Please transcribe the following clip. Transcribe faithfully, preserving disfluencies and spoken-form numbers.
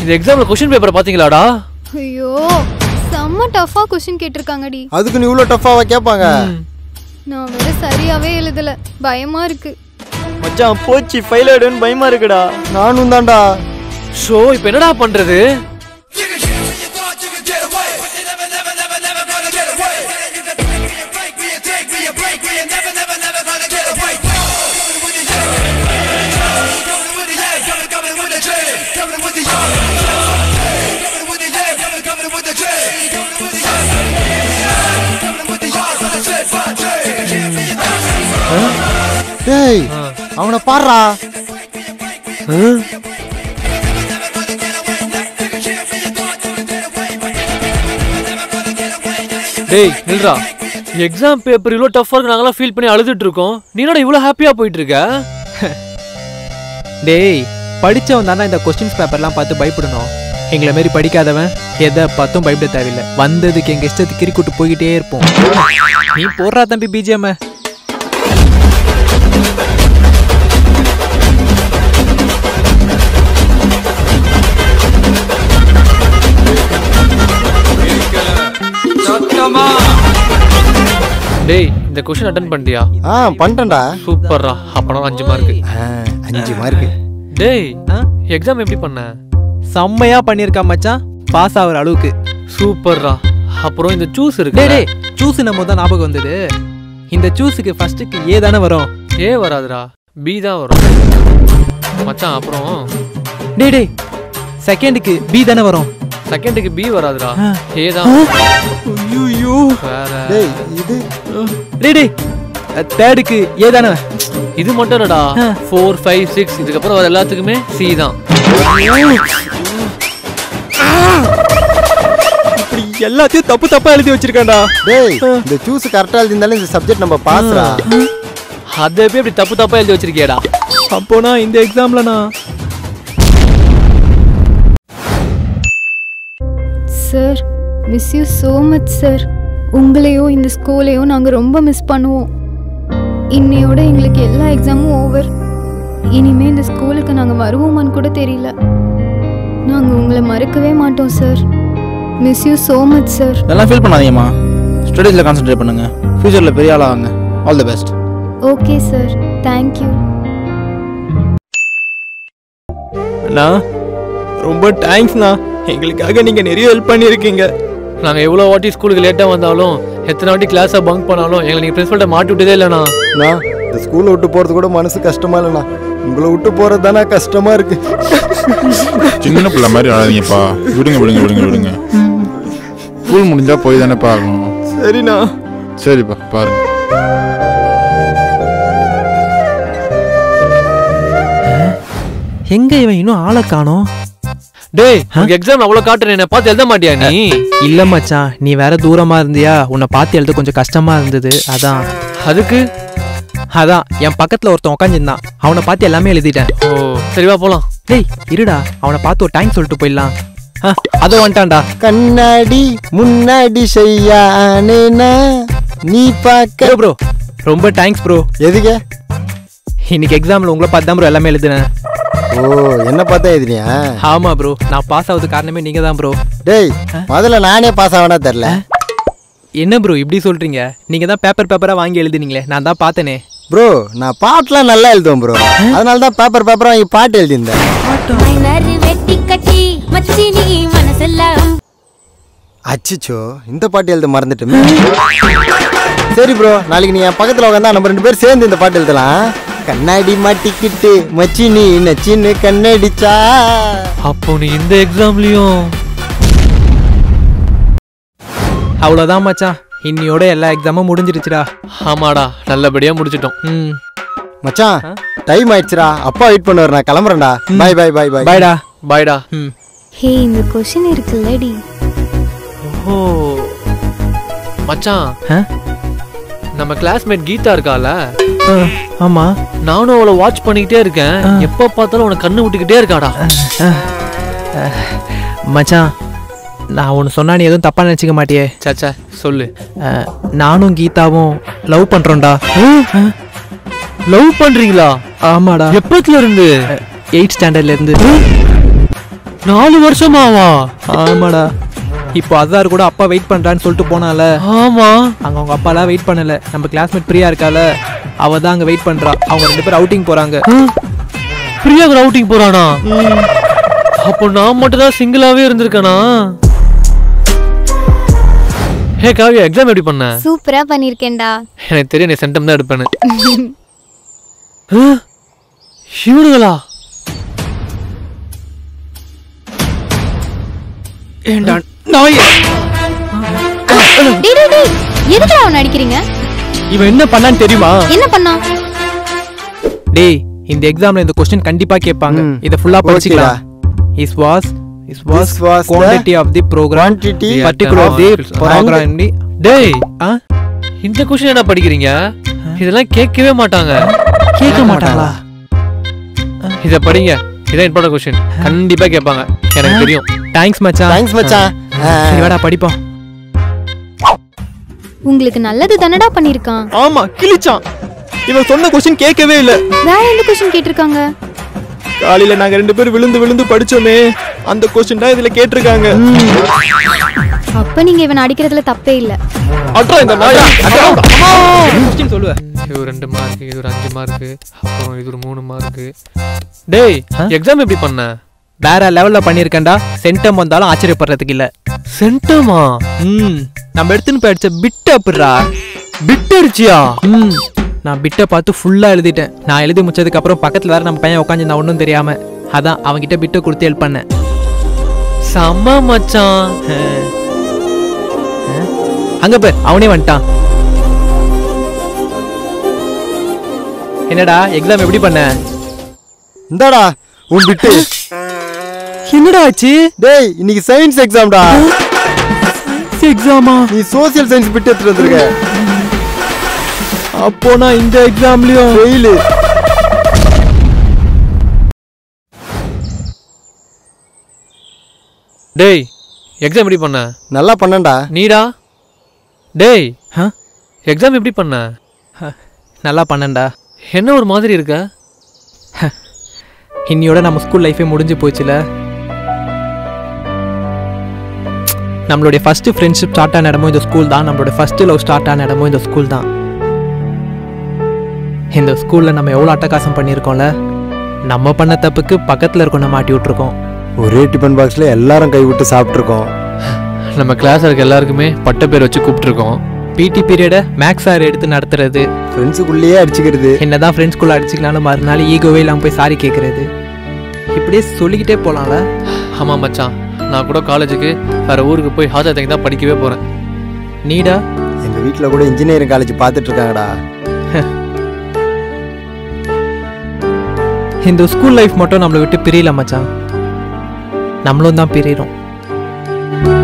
இந்த எக்ஸாம்ல question paper பாத்தீங்களாடா? ஐயோ செம்ம டஃபா क्वेश्चन கேட்டிருக்காங்கடி. அதுக்கு நீ இவ்ளோ டஃபாவா கேட்பாங்க? நான் வேற சரியாவே எழுதல, பயமா இருக்கு. மச்சான் போச்சு ஃபெயில் ஆயிடுன்னு பயமா இருக்குடா. நானும் தான்டா. ஷோ இப்போ என்னடா பண்றது? டேய் அவனை பாருடா. டேய் நில்றா. எக்ஸாம் பேப்பர் இவ்வளோ டஃப்பா இருக்கு, நாங்களாம் ஃபீல் பண்ணி அழுதுட்டு இருக்கோம். நீ என்னடா இவ்வளோ ஹாப்பியா போயிட்டு இருக்க? டேய் படிச்சவன் தானே இந்த கொஸ்டின்ஸ் பேப்பர்லாம் பார்த்து பயப்படணும். எங்களை மாரி படிக்காதவன் எதை பார்த்தும் பயப்பட தேவையில்லை. வந்ததுக்கு எங்கள் இஷ்டத்துக்கு கிரிக்கூட்டு போய்கிட்டே இருப்போம். நீ போடுறா தம்பி பிஜிஎம். டேய் இந்த क्वेश्चन அட்டெண்ட் பண்ணிட்டியா? ஆ பண்ணிட்டேன்டா. சூப்பர்ரா. அப்பனா அஞ்சு மார்க். அஞ்சு மார்க். டேய் எக்ஸாம் எப்படி பண்ண? செம்மையா பண்ணிருக்கா மச்சான், பாஸ் ஆகுற அளவுக்கு. சூப்பர்ரா. அப்புறம் இந்த ஜூஸ் இருக்கு. டேய் டேய் ஜூஸ் நம்ம தான் ஞாபகம் வந்தது. இந்த ஜூஸுக்கு ஃபர்ஸ்ட்டுக்கு ஏ தானே வரும்? ஏ வராதுடா, பி தான் வரும் மச்சான். அப்புறம் டேய் டேய் செகண்டுக்கு பி தானே வரும்? செகண்டுக்கு பி வராதுடா, ஏ தான். ஐயோ வேற டேய் இது டேய் டேய் தேர்டுக்கு ஏ தானே? இது மட்டும் இல்லடா, ஃபோர் ஃபைவ் சிக்ஸ் இதுக்கு அப்புறம் வர எல்லாத்துக்குமே சி தான். இப்படி எல்லாத்தையும் தப்பு தப்பா எழுதி வச்சிருக்கான்டா. டேய் இந்த ஜூஸ் கரெக்டா எழுதினால இந்த சப்ஜெக்ட் நம்ம பாஸ்ரா. அதை போய் இப்படி தப்பு தப்பா எழுதி வச்சிருக்கியடா. அப்போனா இந்த எக்ஸாம்ல நான் sir miss you so much sir. உங்களையோ இந்த ஸ்கூலையோ நாங்கள் ரொம்ப மிஸ் பண்ணுவோம். இன்னையோட எங்களுக்கு எல்லா எக்ஸாமும் ஓவர். இனிமே இந்த ஸ்கூலுக்கு நாங்கள் வருவோமான்னு கூட தெரியல. நாங்கள் உங்களை மறக்கவே மாட்டோம் sir. Miss you so much sir. இதெல்லாம் ஃபீல் பண்ணாதீங்கம்மா, ஸ்டடீஸில் கான்சென்ட்ரேட் பண்ணுங்க. ஃபியூச்சரில் பெரிய ஆளாக வாங்க. All the best. Okay sir, thank you. அண்ணா ரொம்ப தேங்க்ஸ்ண்ணா, எங்களுக்காக நீங்கள் நிறைய ஹெல்ப் பண்ணியிருக்கீங்க. நாங்கள் எவ்வளோ வாட்டி ஸ்கூலுக்கு லேட்டாக வந்தாலும் எத்தனை வாட்டி கிளாஸை பங்க் பண்ணாலும் எங்களை நீங்கள் பிரின்சிபல்கிட்ட மாட்டி விட்டதே இல்லைண்ணா. நான் இந்த ஸ்கூலை விட்டு போகிறது கூட மனசு கஷ்டமா இல்லைண்ணா. உங்களை விட்டு போகிறது தானே கஷ்டமா இருக்கு. சின்ன பிள்ளை மாதிரி ஆடாதீங்கப்பா. விடுங்க விடுங்க விடுங்க விடுங்க. ஸ்கூல் முடிஞ்சா போய் தானே பார்க்கணும். சரிண்ணா. சரிப்பா பாருங்க. எங்க இவன் இன்னும் ஆளை காணோம்? டேய் எக்ஸாம் அவ்வளோ காட்டுறேன், என்ன பார்த்து எழுத மாட்டியா நீ? இல்ல மச்சான், நீ வேற தூரமா இருந்தியா, உன்னை பார்த்து எழுத கொஞ்சம் கஷ்டமா இருந்தது. அதான் அதுக்கு அதான் என் பக்கத்துல ஒருத்தன் உட்காந்துருந்தான், அவனை பார்த்து எல்லாமே எழுதிட்டேன். ஓ சரிவா போலாம். டேய் இருடா, அவனை பார்த்து ஒரு டைம் சொல்லிட்டு போயிடலாம். அதை வந்துட்டான்டா. கண்ணாடி முன்னாடி செய்யானேனா நீ பார்க்க. ப்ரோ ரொம்ப தேங்க்ஸ் ப்ரோ. எதுக்கு? இன்னைக்கு எக்ஸாம்ல உங்களை பார்த்து தான் ப்ரோ எல்லாமே எழுதுனேன். ஓ என்ன பார்த்தா எழுதினியா? ஆமா ப்ரோ, நான் பாஸ் ஆகுது காரணமே நீங்க தான் ப்ரோ. டேய் முதல்ல நானே பாஸ் ஆவனா தெரியல. என்ன ப்ரோ இப்படி சொல்றீங்க? நீங்க தான் பேப்பர் பேப்பரா வாங்கி எழுதினீங்களே, நான் தான் பார்த்தேனே. ப்ரோ நான் பாட்டுலாம் நல்லா எழுதுவேன் ப்ரோ, அதனால தான் பேப்பர் பேப்பரா வாங்கி பாட்டு எழுதியிருந்தேன். அச்சிச்சோ இந்த பாட்டு எழுத மறந்துட்டோமே. சரி ப்ரோ, நாளைக்கு நீ என் பக்கத்தில் உட்காந்தா நம்ம ரெண்டு பேரும் சேர்ந்து இந்த பாட்டு எழுதலாம். கண்ணாடி மாட்டிக்கிட்டு மச்சினி நச்சின்னு கண்ணடிச்சா. அப்போ நீ இந்த எக்ஸாம்லயும் அவ்வளோதான் மச்சான், இன்னையோட எல்லா எக்ஸாமும் முடிஞ்சிருச்சுடா. ஆமாடா, நல்லபடியா முடிச்சிட்டோம். ம் மச்சான் டைம் ஆயிடுச்சுடா, அப்பா வெயிட் பண்ணுவார், நான் கிளம்புறேன்டா. Bye bye bye bye. பாய்டா. பாய்டா. ம் ஹே இந்த क्वेश्चन இருக்குல்லடி. ஓ மச்சான், நம்ம கிளாஸ்மேட் கீதா இருக்கால, ஆமா நானும் அவளை வாட்ச் பண்ணிக்கிட்டே இருக்கேன். எப்ப பார்த்தாலும் உனக்கு கண்ணு விட்டுக்கிட்டே இருக்காடா. மச்சான் நான் ஒன்று சொன்னா நீ எதுவும் தப்பா நினைச்சிக்க மாட்டியே? சச்சா சொல்லு. நானும் கீதாவும் லவ் பண்றோம்டா. லவ் பண்றீங்களா? ஆமாடா. எப்பத்துல இருந்து? எயிட் ஸ்டாண்டர்ட்ல இருந்து. நாலு வருஷமாவா? ஆமாடா. இப்போ அதார் கூட அப்பா வெயிட் பண்றான்னு சொல்லிட்டு போனால. ஆமா. அங்க அவங்க அப்பாலாம் வெயிட் பண்ணல. நம்ம கிளாஸ்மேட் பிரியா இருக்கால, அவ தான் அங்க வெயிட் பண்றா. அவங்க ரெண்டு பேரும் அவுட்டிங் போறாங்க. பிரியா அவுட்டிங் போறானா? அப்போ நான் மட்டும் தான் சிங்கிளாவே இருந்திருக்கேனா? ஹே காவியா, எக்ஸாம் எப்படி பண்ண? சூப்பரா பண்ணிருக்கேன்டா. எனக்கு தெரியும் நீ சென்டம் தான் எடுப்பேன்னு. இவனுங்களா? ஏண்டா நாய். டேய் டேய் டேய், எதுக்குடா அவன அடிக்கிறீங்க? இவன் என்ன பண்ணான்னு தெரியுமா? என்ன பண்ணா? டேய், இந்த எக்ஸாம்ல இந்த क्वेश्चन கண்டிப்பா கேட்பாங்க. இத ஃபுல்லா படிச்சுக்கலாம். is was is was quantity of the program quantity particular of the program. டேய், இந்த क्वेश्चन என்ன படிக்கிறீங்க? இதெல்லாம் கேட்கவே மாட்டாங்க. கேட்க மாட்டாங்களா? இத படிங்க. இதான் இம்பார்ட்டன்ட் क्वेश्चन. கண்டிப்பா கேட்பாங்க. எனக்கு தெரியும். தேங்க்ஸ் மச்சான். தேங்க்ஸ் மச்சான். சரி வாடா படிப்போம். உங்களுக்கு நல்லது தானடா பண்ணிருக்கான். ஆமா, கிழிச்சான். இவன் சொன்ன क्वेश्चन கேட்கவே இல்ல. வேற எந்த क्वेश्चन கேட்டிருக்காங்க? காலையில நாங்க ரெண்டு பேரும் விழுந்து விழுந்து படிச்சோமே, அந்த क्वेश्चन தான் இதுல கேட்டிருக்காங்க. அப்ப நீங்க இவன் அடிக்கிறதுல தப்பே இல்ல. அட்ரா இந்த நாய். क्वेश्चन சொல்லுவ. இது ரெண்டு மார்க், இது ஒரு அஞ்சு மார்க், அப்புறம் இது ஒரு மூணு மார்க். டேய், எக்ஸாம் எப்படி பண்ண? வேற லெவல்ல பண்ணிருக்கேன்டா. சென்டம் வந்தாலும் ஆச்சரியப்படுறதுக்கு இல்ல. சென்டமா? ம் நம்ம எடுத்துன்னு போய் அடிச்ச பிட் அப்படிரா. பிட் அடிச்சியா? ம் நான் பிட்டை பார்த்து ஃபுல்லா எழுதிட்டேன். நான் எழுதி முடிச்சதுக்கு அப்புறம் பக்கத்துல வேற நம்ம பையன் உட்காந்து நான் ஒன்றும் தெரியாம அதான் அவன்கிட்ட பிட்டை கொடுத்து ஹெல்ப் பண்ணேன். செம்ம மச்சான். அங்க போய் அவனே வந்துட்டான். என்னடா எக்ஸாம் எப்படி பண்ண? இந்தாடா உன் பிட்டு. என்னடா ஆச்சு? டேய், இன்னைக்கு சயின்ஸ் எக்ஸாம்டா. எக்ஸாமா? நீ சோசியல் சயின்ஸ் பிட்டு எடுத்துட்டு வந்திருக்க. அப்போ நான் இந்த எக்ஸாம்லயும் ஃபெயில். டேய், எக்ஸாம் எப்படி பண்ண? நல்லா பண்ணேன்டா. நீடா? டேய், எக்ஸாம் எப்படி பண்ண? நல்லா பண்ணேன்டா. என்ன ஒரு மாதிரி இருக்க? இன்னியோட நம்ம ஸ்கூல் லைஃபே முடிஞ்சு போச்சுல. நம்மளுடைய ஃபர்ஸ்ட் ஃப்ரெண்ட்ஷிப் ஸ்டார்ட் ஆன இடமும் இந்த ஸ்கூல் தான். நம்மளுடைய ஃபர்ஸ்ட் லவ் ஸ்டார்ட் ஆன இடமும் இந்த ஸ்கூல் தான். இந்த ஸ்கூல்ல நம்ம எவ்வளோ அட்டகாசம் பண்ணியிருக்கோம்ல. நம்ம பண்ண தப்புக்கு பக்கத்தில் இருக்கோம் மாட்டி விட்டுருக்கோம். ஒரே டிஃபன் பாக்ஸ்ல எல்லாரும் கை விட்டு சாப்பிட்ருக்கோம். நம்ம கிளாஸ் இருக்க எல்லாருக்குமே பட்ட பேர் வச்சு கூப்பிட்டுருக்கோம். பிடி பீரியடை மேக்ஸ் சார் எடுத்து நடத்துறது, ஃப்ரெண்ட்ஸுக்குள்ளேயே அடிச்சுக்கிறது, என்னதான் ஃப்ரெண்ட்ஸ்குள்ளே அடிச்சுக்கலான்னு மறுநாள் ஈகோவே இல்லாமல் போய் சாரி கேட்கறது, இப்படியே சொல்லிக்கிட்டே போகலாம்ல. ஆமாம் மச்சான், நான் கூட காலேஜுக்கு வேற ஊருக்கு போய் ஹாஜா தேங்கி தான் படிக்கவே போகிறேன். நீடா? எங்கள் வீட்டில் கூட இன்ஜினியரிங் காலேஜ் பார்த்துட்டு இருக்காங்கடா. இந்த ஸ்கூல் லைஃப் மட்டும் நம்மளை விட்டு பிரியல மச்சான். நம்மளும் தான் பிரியிறோம்.